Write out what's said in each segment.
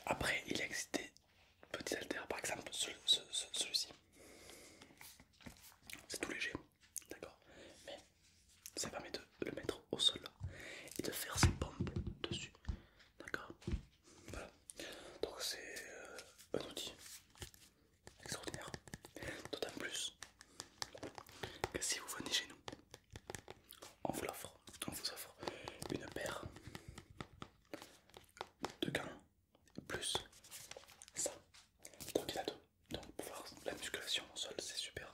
Après, il existe des petits haltères, par exemple celui-ci. C'est tout léger, d'accord? Mais ça permet de le mettre au sol et de faire ses pompes dessus, d'accord? Voilà. Donc c'est un outil extraordinaire. D'autant plus que si vous venez chez nous, on vous l'offre, on vous offre une paire de gants plus ça. Donc il a deux. Donc pour faire la musculation au sol, c'est super.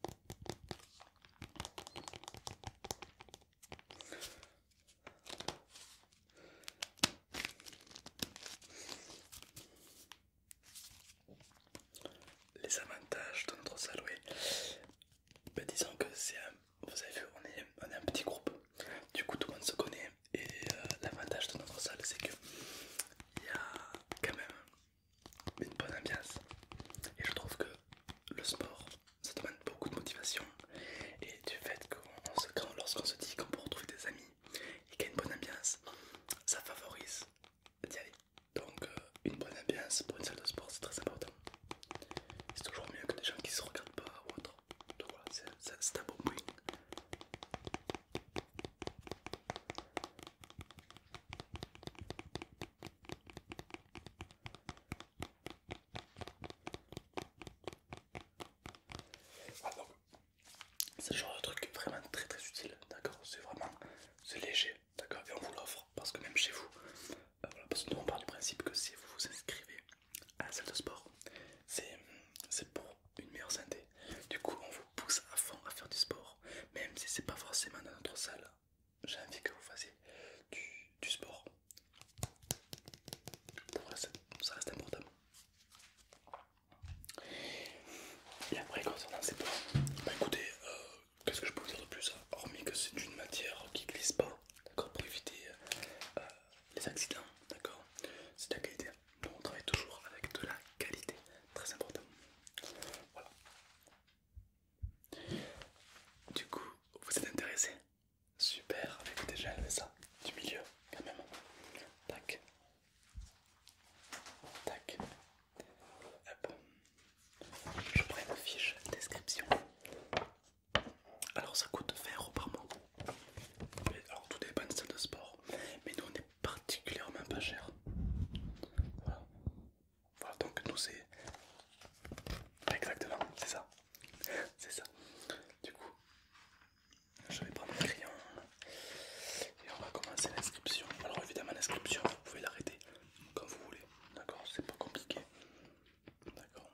Les avantages de notre salle, oui. Ben, disons que c'est un, vous avez vu, on est un petit groupe. Du coup, tout le monde se connaît. Et l'avantage de notre salle, c'est que il y a quand même une bonne ambiance. Et je trouve que le sport, ça demande beaucoup de motivation. Et du fait lorsqu'on se dit qu'on peut retrouver des amis et qu'il y a une bonne ambiance, ça favorise d'y aller. Donc, une bonne ambiance pour une salle de sport, c'est très important. C'est toujours mieux que des gens qui se regardent pas ou autre. Donc voilà, c'est un bon point. Ah, donc, c'est le genre de truc vraiment très très utile, d'accord? C'est léger, d'accord? Et on vous l'offre parce que même chez vous, voilà, parce que nous on part du principe que si vous vous inscrivez à la salle de sport, c'est pour une meilleure santé. Du coup, on vous pousse à fond à faire du sport, même si c'est pas forcément dans notre salle. J'ai envie que vous fassiez du sport. Pour vrai, ça reste important. Et après, concernant ces poids, bah écoutez, qu'est-ce que je peux vous dire de plus, hein, hormis que c'est une matière qui glisse pas, d'accord, pour éviter les accidents, d'accord, c'est de la qualité. Nous on travaille toujours avec de la qualité, très important. Voilà. Du coup, vous êtes intéressé? Super, écoutez, j'ai enlevé ça du milieu quand même. Tac, tac, hop. Je prends une fiche description. Alors ça coûte 20 € par mois. Alors tout dépend de salle de sport. Mais nous on est particulièrement pas cher. Voilà. Voilà, donc nous c'est... Exactement, c'est ça. C'est ça. Du coup, je vais prendre un crayon. Et on va commencer l'inscription. Alors évidemment l'inscription, vous pouvez l'arrêter quand vous voulez. D'accord, c'est pas compliqué. D'accord.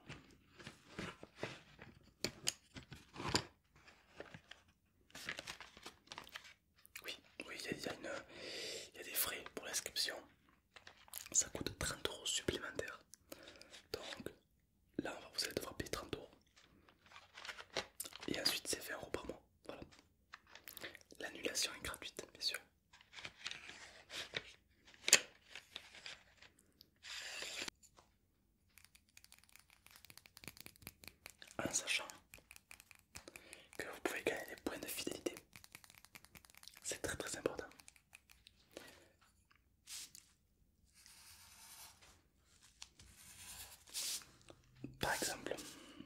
Oui, oui, il y a des frais pour l'inscription. Ça coûte 30 € supplémentaires. Donc là, vous allez devoir payer 30 €. Et ensuite, c'est 20 € par mois. Voilà. L'annulation est gratuite, bien sûr. En sachant que vous pouvez gagner des points de fidélité. C'est très très important. Par exemple,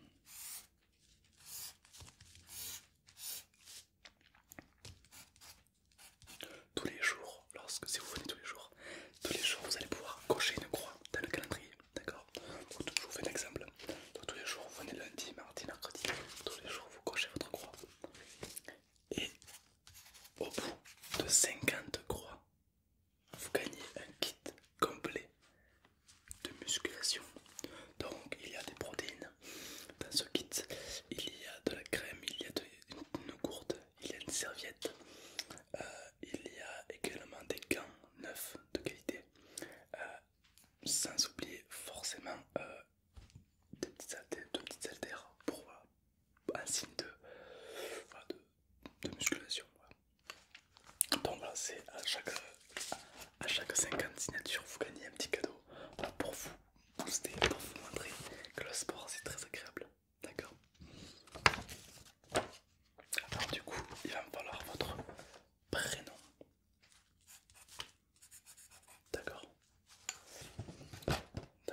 tous les jours, si vous venez tous les jours vous allez pouvoir cocher une croix dans le calendrier, d'accord? Je vous fais un exemple. Donc, tous les jours vous venez lundi, mardi, mercredi, tous les jours vous cochez votre croix. Et au bout de 50 croix, vous gagnez un kit complet de musculation. Donc il y a des protéines dans ce kit, il y a de la crème, il y a une gourde, il y a une serviette, il y a également des gants neufs de qualité, sans oublier forcément deux petites haltères pour un signe voilà, de musculation. Voilà. Donc voilà, c'est à chaque 50 signatures, vous gagnez un petit cadeau pour vous booster, pour vous montrer que le sport c'est très agréable. D'accord? Alors du coup, il va me falloir votre prénom. D'accord?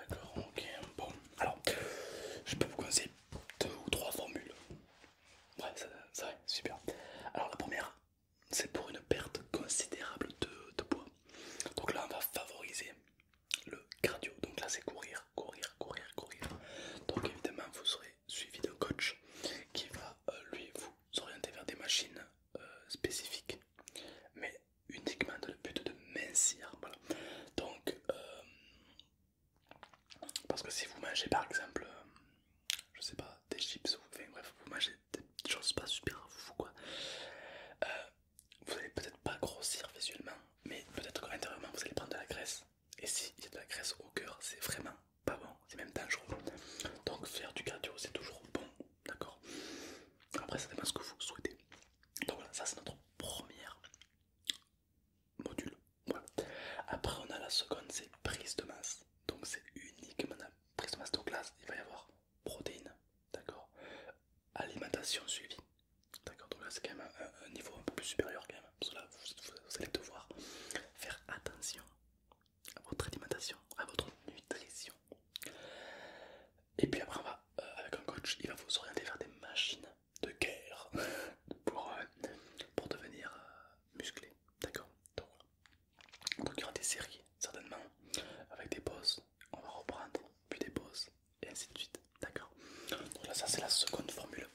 c'est pour une perte considérable de poids. Donc là, on va favoriser le cardio. Donc là, c'est courir, courir, courir, courir. Donc évidemment, vous serez suivi d'un coach qui va lui vous orienter vers des machines spécifiques, mais uniquement dans le but de mincir. Voilà. Donc, parce que si vous mangez par exemple, je sais pas, des chips ou enfin, bref, vous mangez des choses pas super fou quoi, vous allez peut-être pas grossir visuellement, mais peut-être qu'intérieurement vous allez prendre de la graisse. Et s'il y a de la graisse au cœur, c'est vraiment pas bon, c'est même dangereux. Donc faire du cardio c'est toujours bon, d'accord. Après ça dépend ce que vous souhaitez. Donc voilà, ça c'est notre première module. Voilà. Après on a la seconde, c'est prise de masse. Donc c'est uniquement la prise de masse. Donc là il va y avoir protéines, d'accord, alimentation suivie, d'accord. Donc là c'est quand même un niveau un peu plus supérieur quand même, parce que là vous allez devoir faire attention à votre alimentation, à votre nutrition. Et puis après on va, avec un coach, il va vous orienter vers des machines de guerre pour devenir musclé, d'accord. Donc il y aura des séries certainement, avec des pauses, on va reprendre, puis des pauses, et ainsi de suite, d'accord. Donc là ça c'est la seconde formule.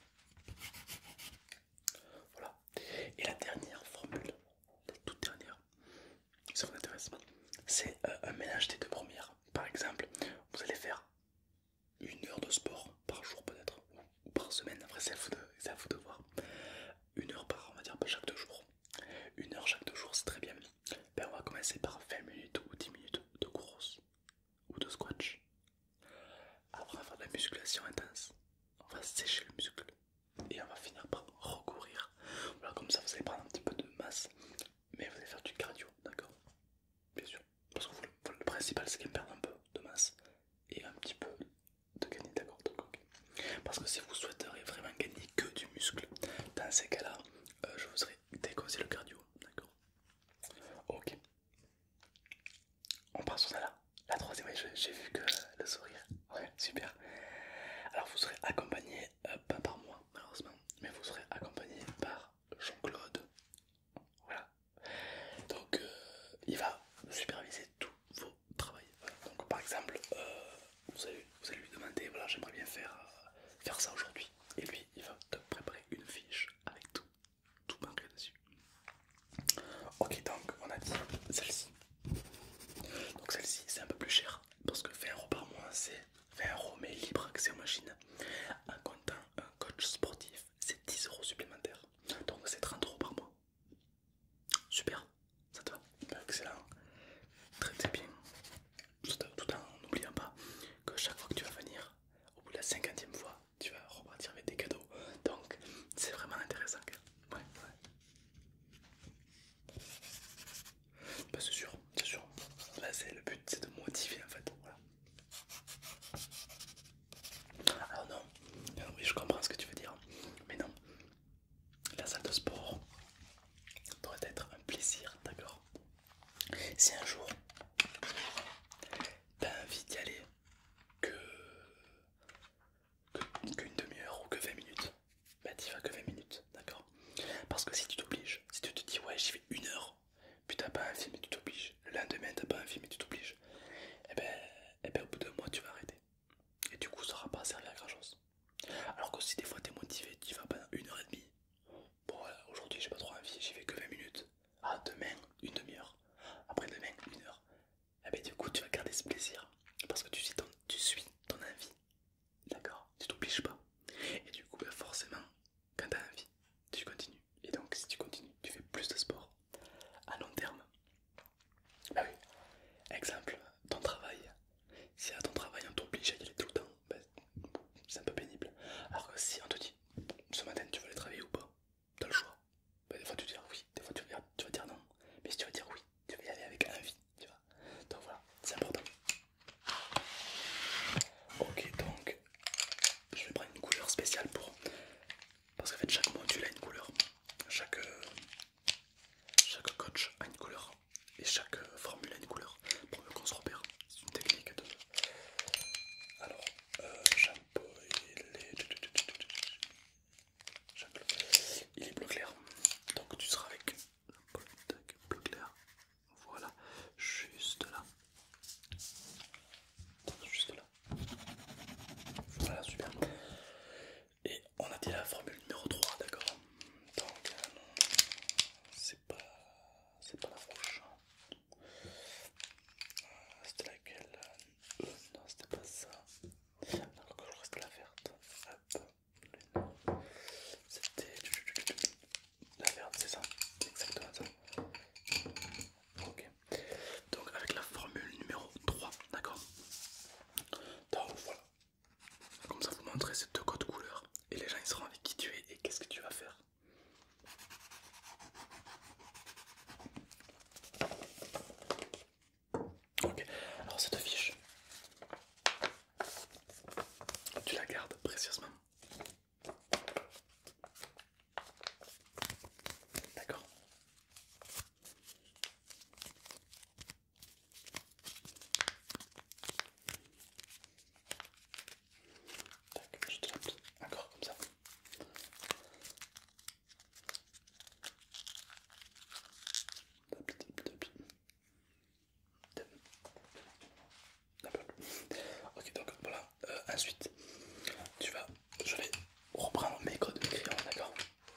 Voilà. Et la dernière formule, la toute dernière, ça vous intéresse, c'est un mélange des deux premières. Par exemple, vous allez faire 1 heure de sport par jour peut-être, ou par semaine, après c'est à vous de voir. 1 heure par, on va dire, chaque 2 jours. 1 heure chaque 2 jours, c'est très bien. Ben, on va commencer par 20 minutes ou 10 minutes de course ou de squash. Après, on va faire de la musculation intense. On va sécher le muscle. Et on va finir par recourir. Voilà, comme ça, vous allez prendre un petit peu de masse. Mais vous allez faire du cardio, d'accord? Bien sûr. Parce que le principal, c'est qu'il perd un peu de masse et un petit peu de gagner, d'accord? Okay. Parce que si vous souhaiteriez vraiment gagner que du muscle, dans ces cas-là, je vous aurais déconseillé le cardio, d'accord? Ok. On part sur ça là. La troisième, oui, j'ai vu que le sourire. Ouais, super. Alors vous serez accompagné, pas par moi malheureusement, mais vous serez accompagné par Jean-Claude. Voilà. Donc il va superviser tout vos travaux. Voilà. Donc par exemple, vous allez lui demander, voilà, j'aimerais bien faire ça aujourd'hui. Et lui, il va te préparer une fiche avec tout marqué dessus. Ok, donc on a dit celle-ci. Donc celle-ci c'est un peu plus cher parce que 20 € par mois c'est 20 € mais libre accès aux machines. En comptant un coach sportif c'est 10 € supplémentaires. Donc c'est 30 € par mois. Super, ça te va? Excellent, très bien. Tout en n'oubliant pas que chaque fois que tu vas venir, au bout de la 50e fois, tu vas repartir avec des cadeaux. Donc c'est vraiment intéressant. Ouais, ouais. Bah, c'est sûr, c'est sûr. Là, c'est le but, c'est de motiver en fait. Voilà. Alors non, oui, je comprends ce que tu veux dire, mais non. La salle de sport doit être un plaisir, d'accord? Si un jour t'as envie d'y aller que qu'une demi-heure ou que 20 minutes, bah t'y vas que 20 minutes, d'accord? Parce que si tu t'obliges, si tu te dis ouais j'y vais 1 heure, puis t'as pas envie mais tu t'obliges, le lendemain t'as pas envie mais tu t'obliges, et ben au bout d'un mois tu vas arrêter. Et du coup ça aura pas servi à grand chose. Alors que si des fois t'es motivé, tu vas pendant 1 heure et demie, bon voilà, aujourd'hui j'ai pas trop envie, j'y vais que 20 minutes. Ah demain, une demi-heure. Après demain, 1 heure. Et ben du coup tu vas garder ce plaisir. Parce que tu suis ton envie. D'accord? Tu t'obliges pas. Et du coup ben forcément, quand t'as envie, tu continues. Et donc si tu continues, tu fais plus de sport à long terme. Bah oui, exemple, ton travail. Si à ton travail on t'oblige à y aller tout le temps, ben, c'est un peu pénible. Alors que si on te dit ce matin tu veux aller travailler ou pas, t'as le choix. Ben, des fois tu vas dire oui, des fois tu vas dire non. Mais si tu vas dire oui, tu vas y aller avec envie, tu vois. Donc voilà, c'est important. Ok, donc je vais prendre une couleur spéciale parce qu'en fait chaque module a une couleur. Chaque coach a une couleur. Et chaque formule a une couleur. Pour mieux qu'on se repère. C'est une technique de... Alors, chapeau, il est bleu clair. Donc tu seras avec Ensuite, je vais reprendre mes codes de crayon, d'accord?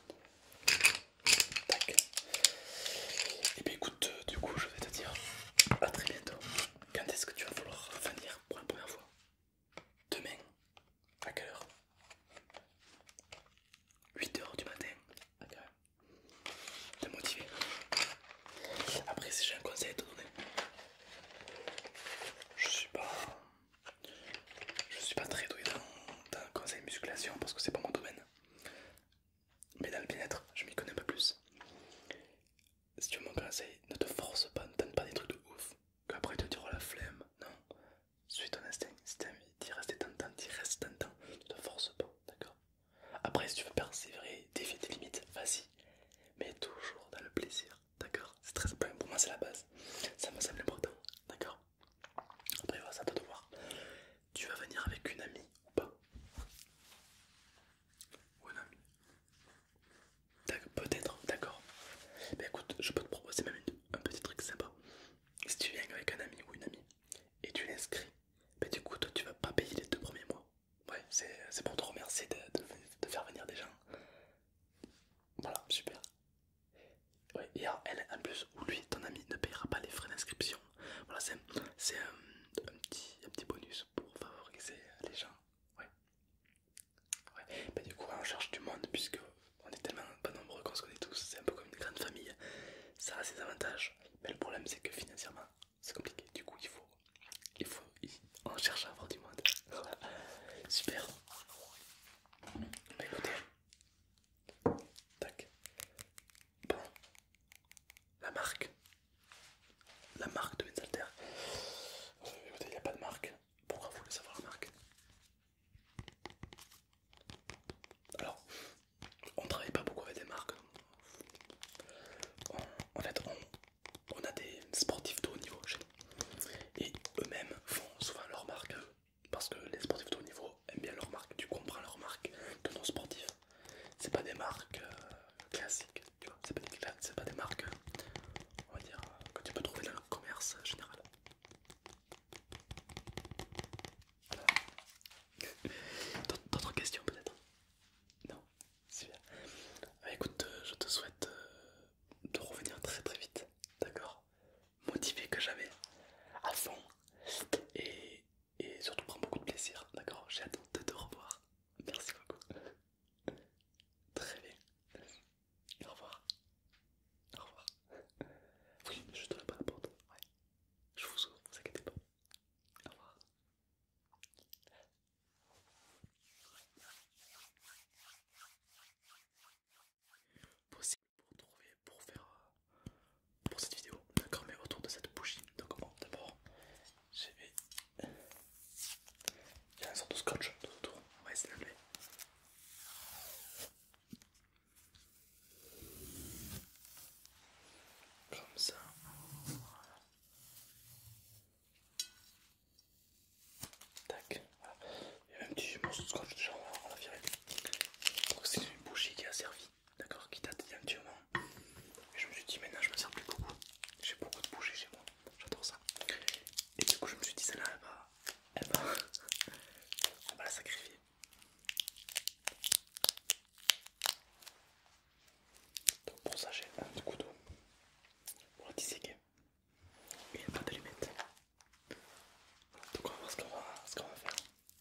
Tac. Et bien écoute, du coup, je vais te dire à très bientôt. Quand est-ce que tu vas vouloir venir pour la première fois? Demain? À quelle heure? 8 h du matin? Ok. T'es motivé? Après, si j'ai un conseil à te donner, je suis pas, je suis pas très doué dans le conseil musculation parce que c'est pas mon domaine. Mais dans le bien-être, je m'y connais un peu plus. Si tu veux mon conseil, ne te force pas, ne donne pas des trucs de ouf. Qu'après tu te diras la flemme. Non, suis ton instinct. Si t'as envie d'y rester tant de temps, t'y restes tant de temps. Ne te force pas, d'accord? Après, si tu veux persévérer, défier tes limites, vas-y. Mais toujours dans le plaisir, d'accord? C'est très important, pour moi c'est la base. Ça me semble important, d'accord? Après, voilà, ça à toi de voir. Tu vas venir avec une amie ou pas? Ou un ami? Peut-être, d'accord. Ben écoute, je peux te proposer même un petit truc sympa. Si tu viens avec un ami ou une amie et tu l'inscris, ben du coup toi tu vas pas payer les 2 premiers mois. Ouais, c'est pour te remercier de faire venir des gens. Voilà, super. Ouais, et alors, elle en plus, ou lui, ton ami, ne payera pas les frais d'inscription. Voilà, c'est un petit bonus pour favoriser les gens. Ouais, ouais. Ben du coup, on cherche du monde puisque on est tellement pas nombreux qu'on se connaît tous. C'est un peu comme une grande famille. Ça a ses avantages, mais le problème c'est que financièrement c'est compliqué. Du coup, on cherche à avoir du monde. Voilà. Super. Bah écoutez, tac. Bon, la marque, la marque de mes haltères. Écoutez, il n'y a pas de marque. Pourquoi vous voulez savoir la marque? Alors, on travaille pas beaucoup avec des marques. En fait, on a des sportifs de haut niveau chez nous. Et eux-mêmes font souvent leur marque parce que les sportifs de haut niveau aiment bien leur marque. Tu comprends leur marque de nos sportifs. C'est pas des marques classiques, tu vois. C'est pas des marques, on va dire, que tu peux trouver dans le commerce général. D'autres questions peut-être? Non? Super. Écoute, je te souhaite de revenir très très vite, d'accord? Motivé que jamais, à fond, et, et surtout prends beaucoup de plaisir, d'accord? J'ai hâte de te revoir. Merci beaucoup. Très bien. Au revoir. Au revoir. Oui, je te la pas la porte. Ouais. Je vous ouvre, vous inquiétez pas. Au revoir. Possible pour trouver, pour faire, pour cette vidéo, d'accord, mais autour de cette bougie. Donc bon, d'abord, j'ai il y a une sorte de scotch tout autour. On va essayer d'enlever. Comme ça. Tac. Voilà. Il y a un petit morceau de scotch déjà, on l'a viré. Donc c'est une bougie qui a servi, d'accord, qui date d'il y a un petit moment. Et je me suis dit maintenant je me sers plus beaucoup. J'ai beaucoup de bougies chez moi, j'adore ça. Et du coup je me suis dit celle-là on va la sacrifier. Donc pour ça j'ai un couteau pour la disséquer et une pâte d'allumette. Donc on va voir ce qu'on va faire.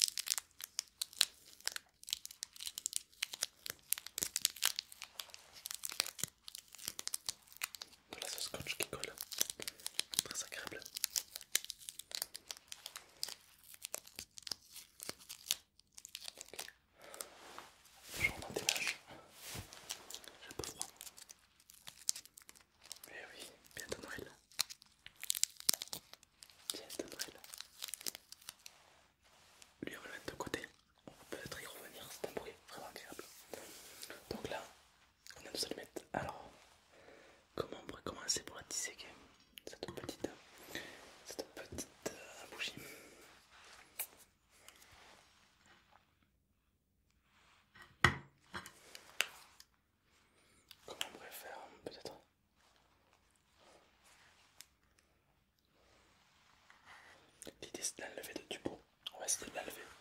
Voilà ce scotch qui colle, très agréable. Je remonte des vaches. J'ai un peu froid. Eh oui, bientôt Noël. Bientôt Noël. Lui on va le mettre de côté. On va peut-être y revenir, c'est un bruit vraiment agréable. Donc là, on a nos allumettes. Alors, comment on pourrait commencer pour la disséquer? Cette petite bougie. Comment on pourrait faire peut-être? L'idée c'est de l'enlever du pot. On va essayer de l'enlever.